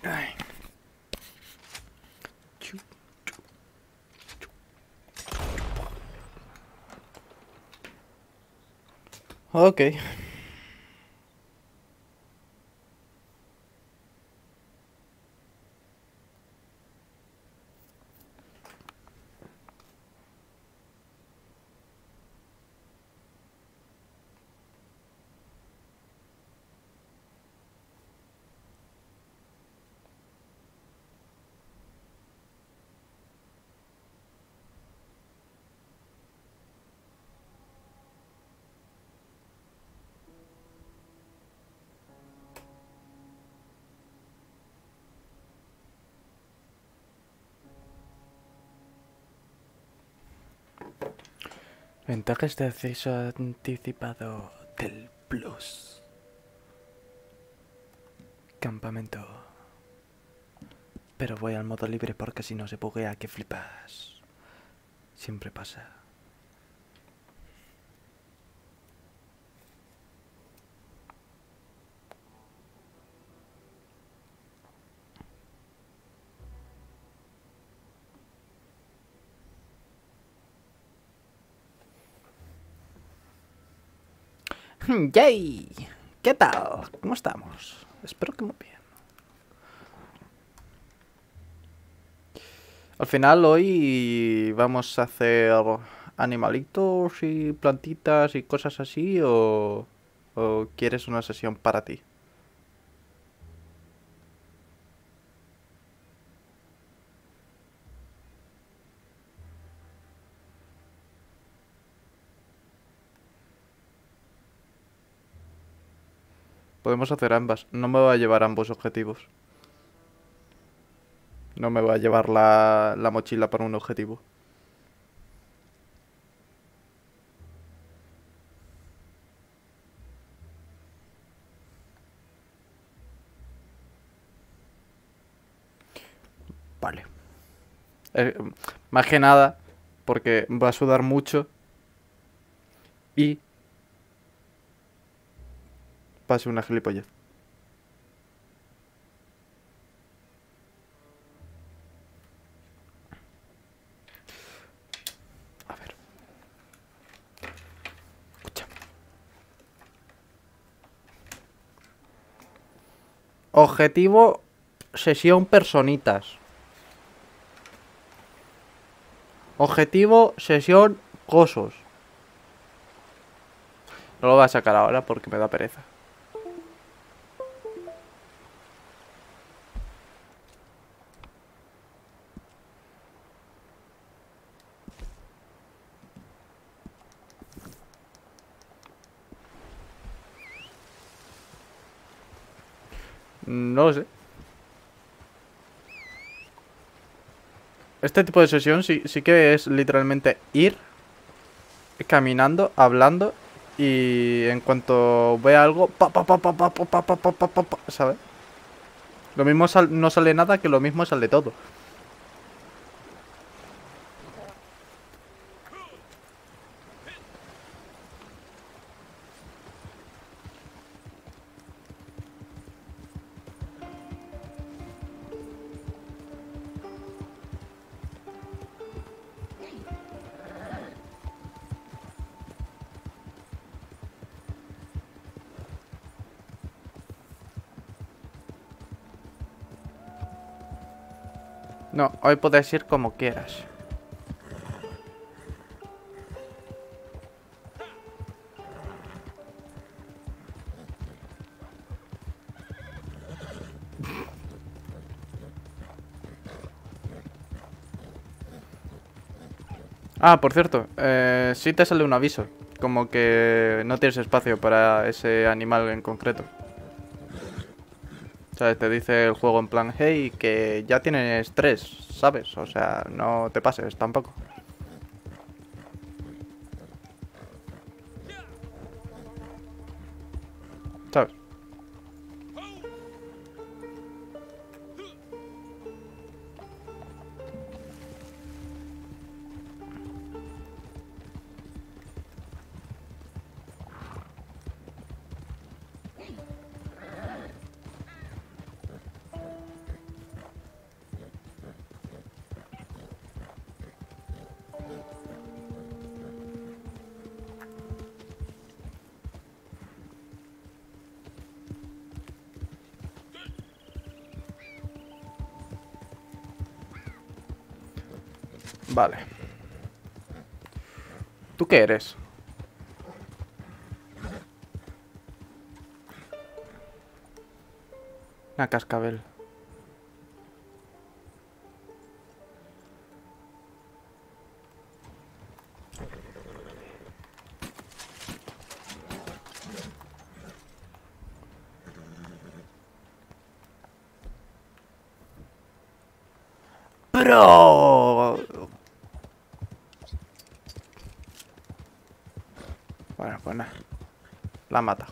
Ay. Chu. Ok. Ventajas de acceso anticipado del Plus. Campamento. Pero voy al modo libre porque si no se buguea que flipas. Siempre pasa. ¡Yay! ¿Qué tal? ¿Cómo estamos? Espero que muy bien. Al final hoy vamos a hacer animalitos y plantitas y cosas así o quieres una sesión para ti. Podemos hacer ambas. No me va a llevar ambos objetivos. No me va a llevar la mochila para un objetivo. Vale. Más que nada, porque va a sudar mucho y va a ser una gilipollez. A ver, escucha. Objetivo, sesión personitas. Objetivo, sesión cosos. No lo voy a sacar ahora porque me da pereza. No lo sé. Este tipo de sesión sí que es literalmente ir caminando, hablando y en cuanto vea algo, ¿sabes? Lo mismo no sale nada que lo mismo sale todo. No, hoy puedes ir como quieras. Ah, por cierto, sí te sale un aviso. Como que no tienes espacio para ese animal en concreto. O sea, te dice el juego en plan, hey, que ya tienes 3, ¿sabes? O sea, no te pases tampoco. ¿Sabes? Vale. ¿Tú qué eres? Una cascabel. ¡Bro! Bueno, pues nada. La mata.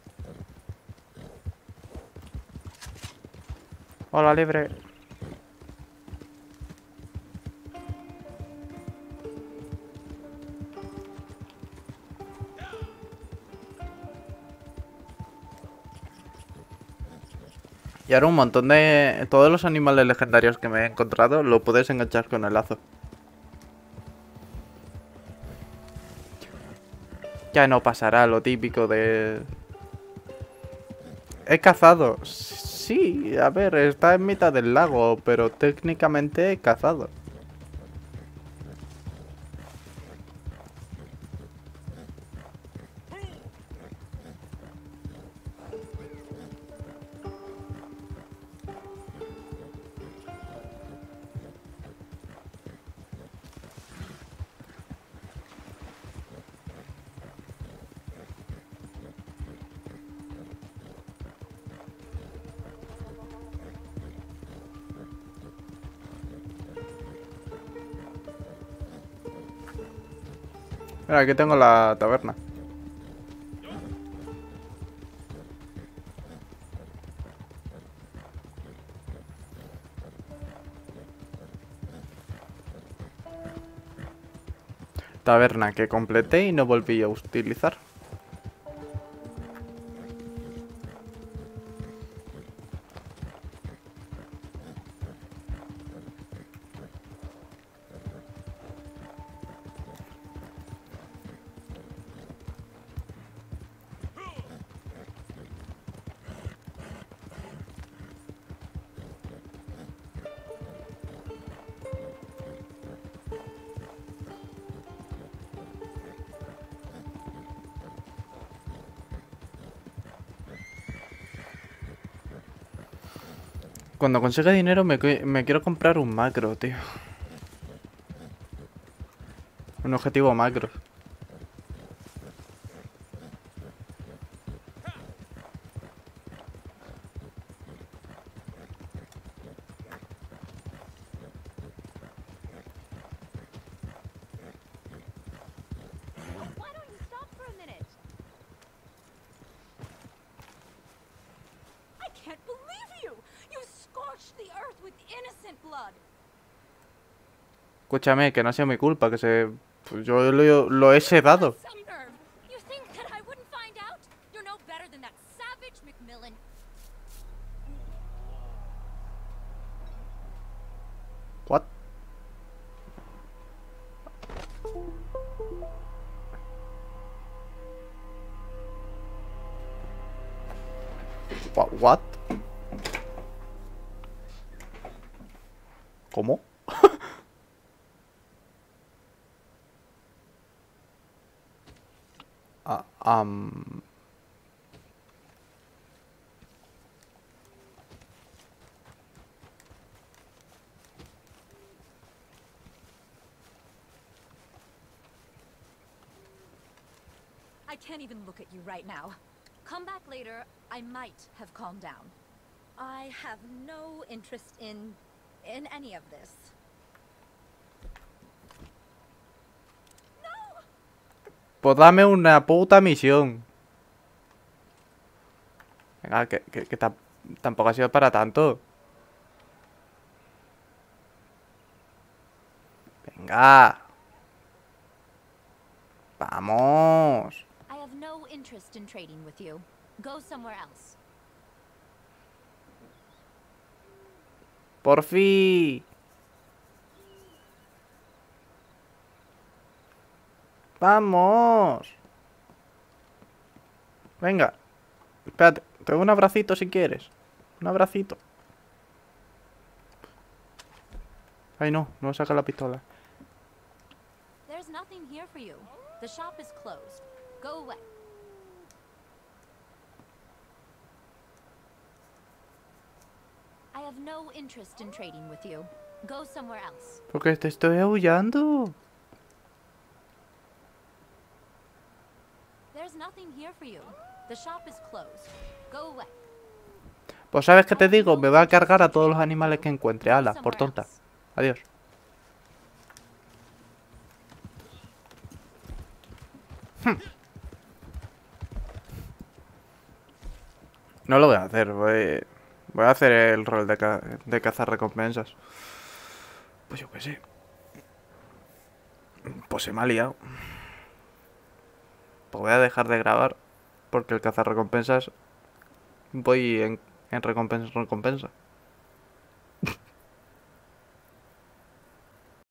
Hola, libre. Y ahora un montón de... Todos los animales legendarios que me he encontrado lo puedes enganchar con el lazo. Ya no pasará lo típico de... He cazado. Sí, a ver, está en mitad del lago, pero técnicamente he cazado. Mira, aquí tengo la taberna. Taberna que completé y no volví a utilizar. Cuando consiga dinero me quiero comprar un macro, tío. Un objetivo macro. Why don't you stop for a minute? I can't believe you! You scorched the earth with innocent blood! Escúchame, que no ha sido mi culpa, que se... Pues yo lo he sedado. Some nerve! You think that I wouldn't find out? You're no better than that savage Macmillan. What? What? ¿Cómo? Ah, I can't even look at you right now. Come back later, I might have calmed down. I have no interest in any of this. No! Pues dame una puta misión. Venga, que tampoco ha sido para tanto. Venga. Vamos. I have no interest in trading with you. Go somewhere else. Por fin. Vamos. Venga. Espérate. Te doy un abracito si quieres. Un abracito. Ay, no. No saca la pistola. There's nothing here for you. The shop is closed. Go away. I have no interest in trading with you. Go somewhere else. Porque te estoy aullando. There's nothing here for you. The shop is closed. Go away. Pues sabes qué te digo, me va a cargar a todos los animales que encuentre. Ala, por tonta. Adiós. No lo voy a hacer, voy a hacer el rol de cazar recompensas. Pues yo qué sé. Pues se me ha liado. Pues voy a dejar de grabar. Porque el cazar recompensas voy en recompensa en recompensa.